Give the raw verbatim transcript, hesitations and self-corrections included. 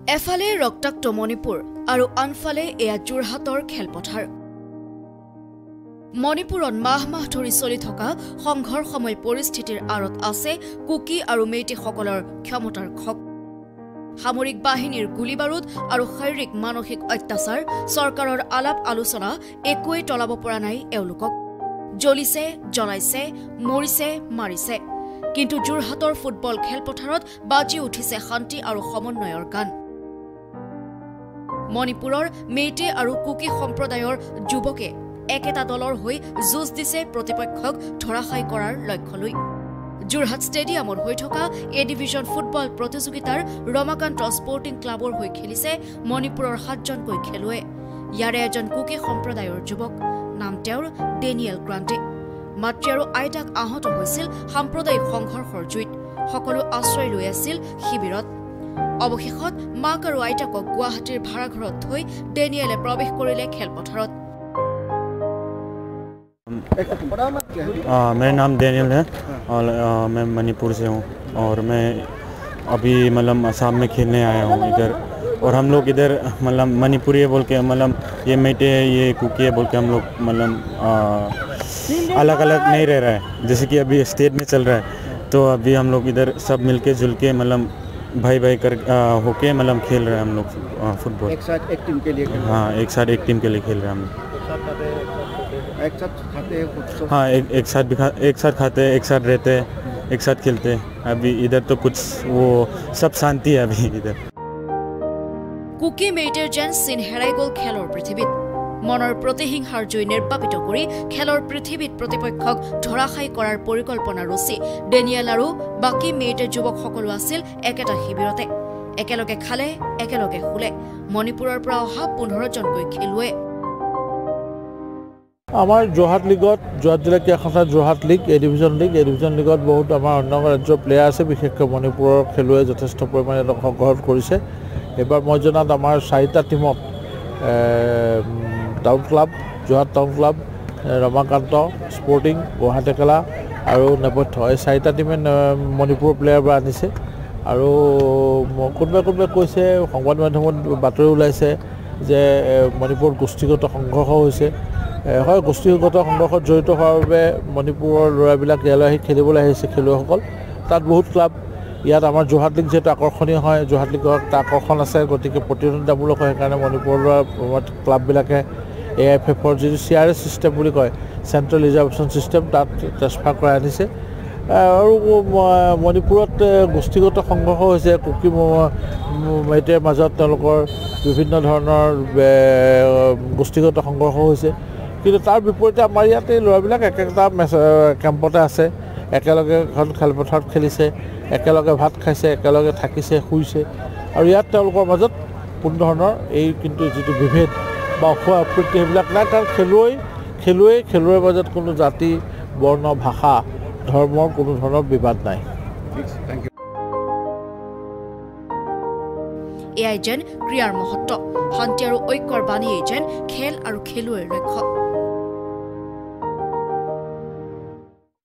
এফালে ৰক্তাক্ত মণিপুৰ আৰু আনফালে এয়া যোৰহাটৰ খেলপথাৰ মণিপুৰত মাহ মাহ ধৰি চলি থকা সংঘৰ্ষময় পৰিস্থিতিৰ আৰত আছে কুকি আৰু মেইটেসকলৰ ক্ষমতাৰ খক সামৰিক বাহিনীৰ গুলিবাৰুদ আৰু শাৰীৰিক মানসিক অত্যাচাৰ চৰকাৰৰ আলাপ আলোচনা একোৱে টলাব পৰা নাই এওঁলোকক জ্বলিছে জ্বলাইছে মৰিছে মাৰিছে কিন্তু যোৰহাটৰ ফুটবল খেলপথাৰত বাজি উঠিছে শান্তি আৰু সমন্বয়ৰ গান মণিপুৰৰ মেইটে আৰু কুকি সম্প্ৰদায়ৰ যুৱকে একেটা দলৰ হৈ যুঁজ দিছে প্ৰতিপক্ষক ধৰাশায়ী কৰাৰ লক্ষ্য লৈ যোৰহাট ষ্টেডিয়ামত হৈ থকা এ ডিভিজন ফুটবল প্ৰতিযোগিতাৰ ৰমাকান্ত স্পৰ্টিং ক্লাবৰ হৈ খেলিছে মণিপুৰৰ সাতজনকৈ খেলুৱৈ ইয়াৰে এজন কুকি সম্প্ৰদায়ৰ যুৱক নাম তেওঁৰ ডেনিয়েল গ্ৰান্টে মাতৃ আৰু আইতাক আহত হৈছিল সাম্প্ৰদায়িক সংঘৰ্ষৰ জুইত সকলো আশ্ৰয় লৈ আছিল শিবিৰত অৱশেষত মাক আৰু আইতাকক গুৱাহাটীৰ ভাড়াঘৰত থৈ ডেনিয়েলে প্ৰৱেশ কৰিলে খেলপথাৰত आ, मेरा नाम डेनियल है और आ, मैं मणिपुर से हूँ और मैं अभी मतलब असम में खेलने आया हूँ इधर और हम लोग इधर मतलब मणिपुरी है बोल के मतलब ये मेटे है ये कुकी है बोल के हम लोग मतलब अलग अलग नहीं रह रहा है जैसे कि अभी स्टेट में चल रहा है तो अभी हम लोग इधर सब मिलके जुल के मतलब भाई भाई कर होके मतलब खेल रहे हैं हम लोग फुटबॉल एक साथ एक टीम के लिए हाँ एक साथ एक टीम के लिए खेल रहे हैं हम एक साथ खाते हैं हाँ एक एक साथ भी खा एक साथ खाते हैं एक साथ रहते हैं एक साथ खेलते हैं अभी इधर तो कुछ वो सब शांति है अभी इधर কুকি মেইটেৰ যেন চিন হেৰাই গ'ল খেলৰ পৃথিৱীত মনৰ প্ৰতিহিংসাৰ জয় নিৰ্বাপিত কৰি খেলৰ পৃথিৱীত প্ৰতিপক্ষক ধৰাশায়ী কৰাৰ পৰিকল্পনা ৰচি ডেনিয়েল আৰু বাকী মেইটেৰ যুৱকসকলো আছিল একেটা শিবিৰতে একেলগে খালে একেলগে শুলে মণিপুৰৰ পৰা অহা পোন্ধৰ জনকৈ খেলুৱৈ আমাৰ যোৰহাট লিগত যোৰহাট জিলা ক্ৰীড়া সংস্থা Jorhat league A division league A division লিগত বহুত আমাৰ অন্য ৰাজ্যৰ প্লেয়াৰ আছে বিশেষকৈ মণিপুৰৰ খেলুৱৈ যথেষ্ট পৰিমাণে অংশগ্ৰহণ কৰিছে এবাৰ মই জনাত আমাৰ চাৰিটা টিমত town club Jorhat town club Ramakanta sporting Guwahati খেলা আৰু নেপথ্য এই চাৰিটা টিমে মণিপুৰৰ প্লেয়াৰ পৰা আনিছে আৰু কোনোবাই কোনোবাই কৈছে সংবাদ মাধ্যমত বাতৰি ওলাইছে যে মণিপুৰত গোষ্ঠীগত সংঘৰ্ষ হৈছে হয় গোষ্ঠীগত সংঘৰ্ষত জড়িত হোৱাৰ বাবে মণিপুৰৰ ল'ৰাবিলাক ইয়ালৈ আহি খেলিবলৈ আহিছে খেলুৱৈসকল তাত বহুত ক্লাব ইয়াত আমাৰ যোৰহাট লিগ যিহেতু আকৰ্ষণীয় হয় যোৰহাট লিগৰ আকৰ্ষণ আছে গতিকে প্ৰতিদ্বন্দ্বিতামূলক হয় সেইকাৰণে মণিপুৰৰ ক্লাববিলাকে এ এফ এফৰ যিটো চি আৰ এছ ছিষ্টেম বুলি কয় চেণ্ট্ৰেল ৰিজাৰ্ভেশ্যন ছিষ্টেম তাত ট্ৰেন্সফাৰ কৰাই আনিছে আৰু মণিপুৰত গোষ্ঠীগত সংঘৰ্ষ হৈছে কুকি মেইটেৰ মাজত তেওঁলোকৰ বিভিন্ন ধৰণৰ গোষ্ঠীগত সংঘৰ্ষ হৈছে কিন্তু তাৰ বিপৰীতে আমাৰ ইয়াতে ল'ৰাবিলাক একেটা কেম্পতে আছে একেলগে এখন খেলপথাৰত খেলিছে একেলগে ভাত খাইছে একেলগে থাকিছে শুইছে আৰু ইয়াত তেওঁলোকৰ মাজত কোনো ধৰণৰ এই কিন্তু যিটো বিভেদ বা অসুৱা অপ্ৰীতি সেইবিলাক নাই কাৰণ খেলুৱৈ খেলুৱৈ খেলুৱৈৰ মাজত কোনো জাতি বৰ্ণ ভাষা ধৰ্মৰ কোনো ধৰণৰ বিবাদ নাই এয়াই যেন ক্ৰীড়াৰ মহত্ব শান্তি আৰু ঐক্যৰ বাণীয়ে যেন খেল আৰু খেলুৱৈৰ লক্ষ্য